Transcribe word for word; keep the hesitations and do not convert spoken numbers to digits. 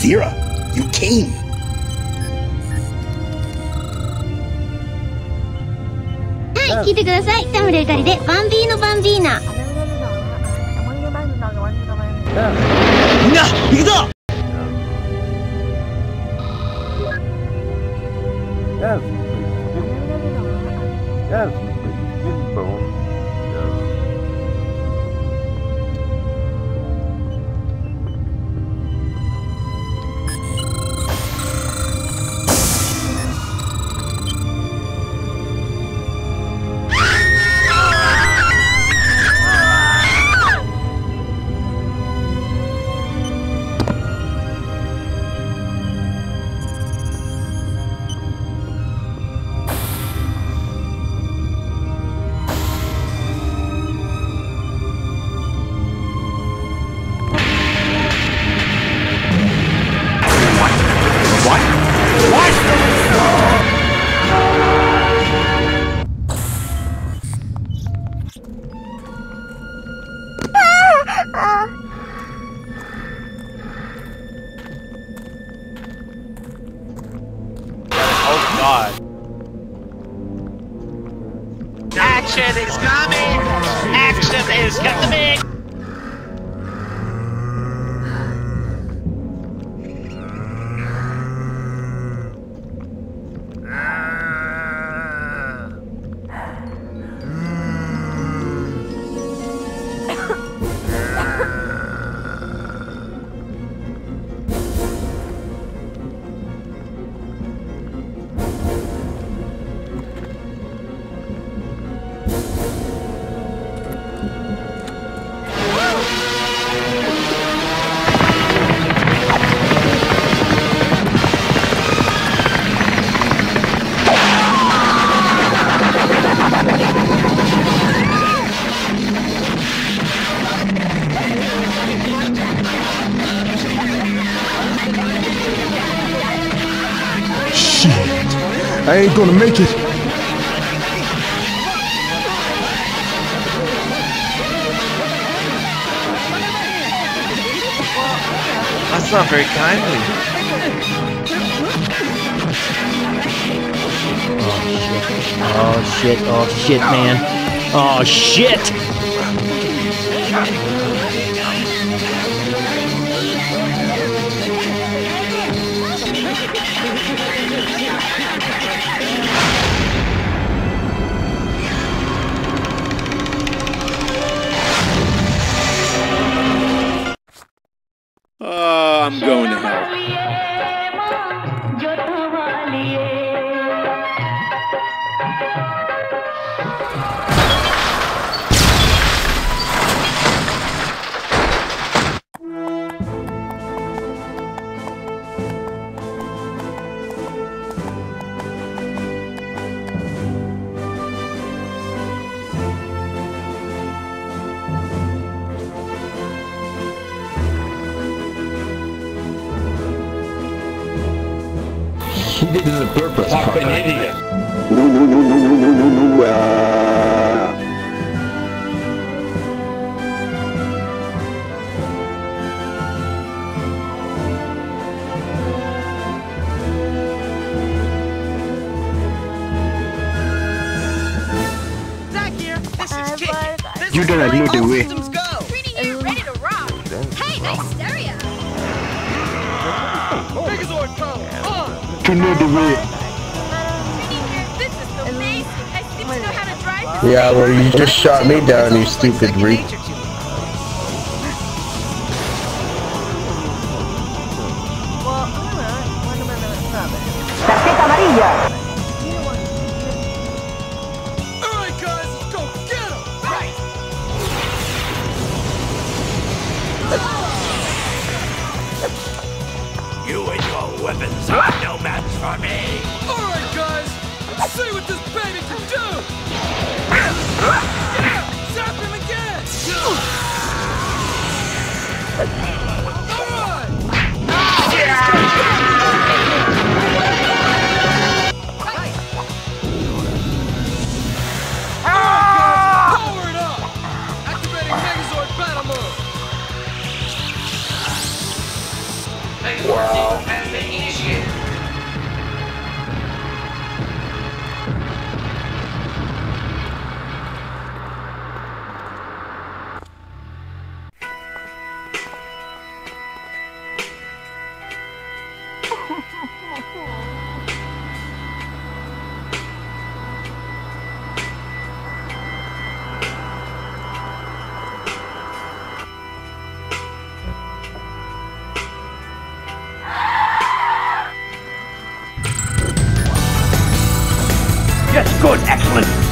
Zira, you came. Hi, 聞いてください。タムレルカリでバンビーノバンビーナ。 みんな、行くぞ。 Yes, please. Yes, please. Bone. Action is coming! Action is coming! I ain't gonna make it. That's not very kindly. Oh shit, oh shit, man. Oh shit! Uh, I'm going to hell. He did it on purpose. Fucking idiot. No, no, no, no, no, no, no, no. Uh... Zach here. This is Kick. You don't know the way. Systems go. Treating you ready to rock. Hey, nice stereo. Megazord power on. You know the way. This is amazing. I seem to know how to drive this. Yeah, well, you just shot me down, you stupid freak. Tarjeta amarilla. Alright guys, let's go get him! Right! You and your weapons are no match for me. Alright guys, let's see what this baby can do! Zap him again! Alright! Power it up! Activating Megazord battle mode! Excellent.